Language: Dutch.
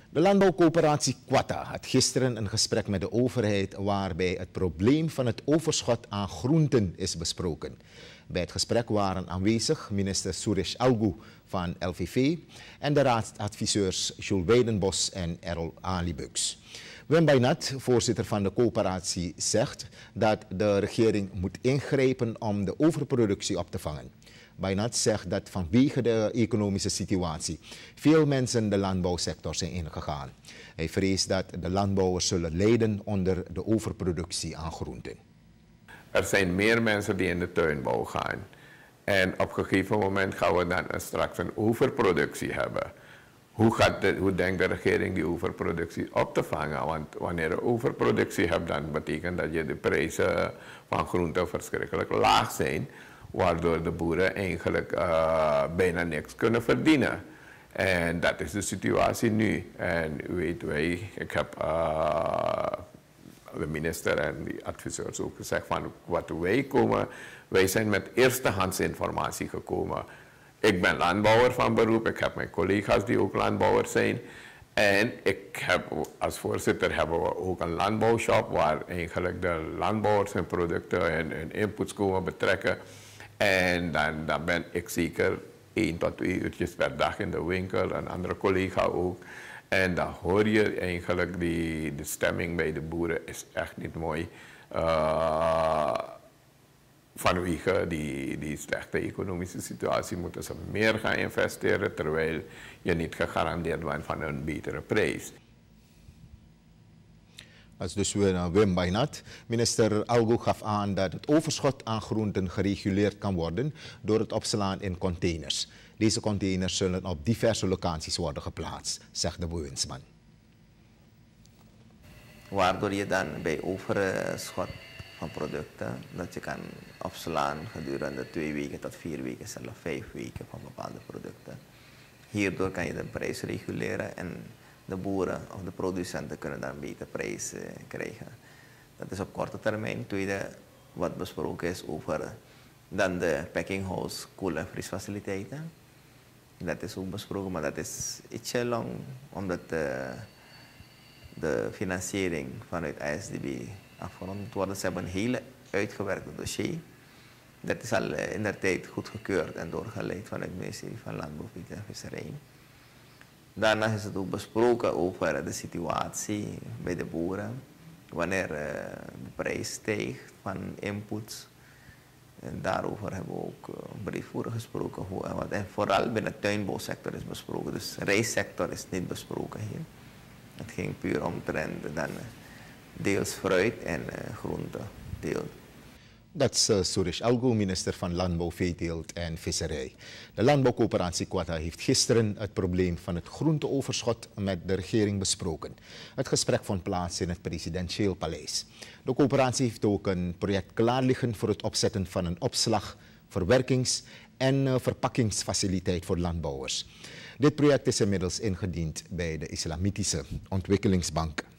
De landbouwcoöperatie Quatta had gisteren een gesprek met de overheid waarbij het probleem van het overschot aan groenten is besproken. Bij het gesprek waren aanwezig minister Suresh Algu van LVV en de raadsadviseurs Jules Weidenbos en Errol Alibux. Wim Bainat, voorzitter van de coöperatie, zegt dat de regering moet ingrijpen om de overproductie op te vangen. Bainat zegt dat vanwege de economische situatie veel mensen de landbouwsector zijn ingegaan. Hij vreest dat de landbouwers zullen lijden onder de overproductie aan groenten. Er zijn meer mensen die in de tuinbouw gaan. En op een gegeven moment gaan we dan straks een overproductie hebben. Hoe denkt de regering die overproductie op te vangen? Want wanneer je overproductie hebt, dan betekent dat je de prijzen van groenten verschrikkelijk laag zijn. Waardoor de boeren eigenlijk bijna niks kunnen verdienen. En dat is de situatie nu. En weet wij, ik heb de minister en die adviseurs ook gezegd van wat wij zijn met eerstehands informatie gekomen. Ik ben landbouwer van beroep, ik heb mijn collega's die ook landbouwers zijn. En als voorzitter hebben we ook een landbouwshop waar eigenlijk de landbouwers hun producten en inputs komen betrekken. En dan ben ik zeker 1 tot 2 uurtjes per dag in de winkel, een andere collega ook. En dan hoor je eigenlijk de stemming bij de boeren is echt niet mooi. Vanwege die slechte economische situatie moeten ze meer gaan investeren, terwijl je niet gegarandeerd bent van een betere prijs. Dat is dus Wim Bainat. Minister Algu gaf aan dat het overschot aan groenten gereguleerd kan worden door het opslaan in containers. Deze containers zullen op diverse locaties worden geplaatst, zegt de bewindsman. Waardoor je dan bij overschot van producten, dat je kan opslaan gedurende 2 weken tot 4 weken, zelfs 5 weken van bepaalde producten. Hierdoor kan je de prijs reguleren en de boeren of de producenten kunnen dan een betere prijs krijgen. Dat is op korte termijn. Tweede, wat besproken is over dan de packing house, koel- en vriesfaciliteiten. Dat is ook besproken, maar dat is ietsje lang, omdat de financiering vanuit ISDB afgerond moet worden. Ze hebben een hele uitgewerkte dossier. Dat is al in de tijd goedgekeurd en doorgeleid vanuit het ministerie van Landbouw, Veeteelt en Visserij. Daarna is het ook besproken over de situatie bij de boeren, wanneer de prijs stijgt van inputs. En daarover hebben we ook breedvoerig gesproken. Hoe en wat. En vooral binnen de tuinbouwsector is besproken. Dus de rijstsector is niet besproken hier. Het ging puur om dan deels fruit en groenten. Dat is Suresh Algu, minister van Landbouw, Veeteelt en Visserij. De landbouwcoöperatie Quatta heeft gisteren het probleem van het groenteoverschot met de regering besproken. Het gesprek vond plaats in het presidentieel paleis. De coöperatie heeft ook een project klaar liggen voor het opzetten van een opslag-, verwerkings- en verpakkingsfaciliteit voor landbouwers. Dit project is inmiddels ingediend bij de Islamitische Ontwikkelingsbank.